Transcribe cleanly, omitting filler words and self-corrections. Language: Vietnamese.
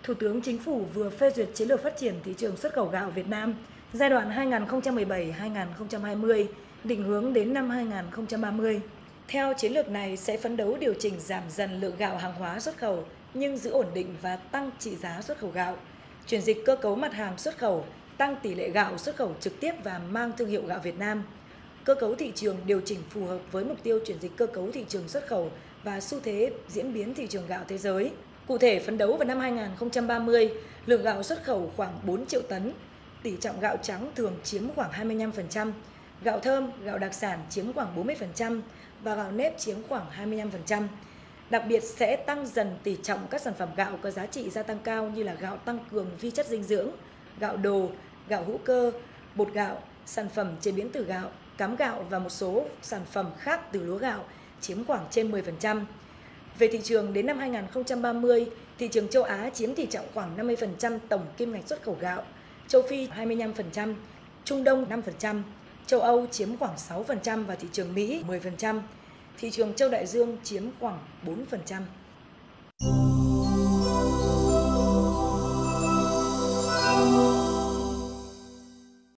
Thủ tướng Chính phủ vừa phê duyệt chiến lược phát triển thị trường xuất khẩu gạo Việt Nam giai đoạn 2017-2020, định hướng đến năm 2030. Theo chiến lược này sẽ phấn đấu điều chỉnh giảm dần lượng gạo hàng hóa xuất khẩu nhưng giữ ổn định và tăng trị giá xuất khẩu gạo, chuyển dịch cơ cấu mặt hàng xuất khẩu, tăng tỷ lệ gạo xuất khẩu trực tiếp và mang thương hiệu gạo Việt Nam. Cơ cấu thị trường điều chỉnh phù hợp với mục tiêu chuyển dịch cơ cấu thị trường xuất khẩu và xu thế diễn biến thị trường gạo thế giới. Cụ thể, phấn đấu vào năm 2030, lượng gạo xuất khẩu khoảng 4 triệu tấn, tỷ trọng gạo trắng thường chiếm khoảng 25%, gạo thơm, gạo đặc sản chiếm khoảng 40% và gạo nếp chiếm khoảng 25%. Đặc biệt sẽ tăng dần tỷ trọng các sản phẩm gạo có giá trị gia tăng cao như là gạo tăng cường vi chất dinh dưỡng, gạo đồ, gạo hữu cơ, bột gạo, sản phẩm chế biến từ gạo, cám gạo và một số sản phẩm khác từ lúa gạo chiếm khoảng trên 10%. Về thị trường, đến năm 2030, thị trường châu Á chiếm tỷ trọng khoảng 50% tổng kim ngạch xuất khẩu gạo, châu Phi 25%, Trung Đông 5%, châu Âu chiếm khoảng 6% và thị trường Mỹ 10%, thị trường châu Đại Dương chiếm khoảng 4%.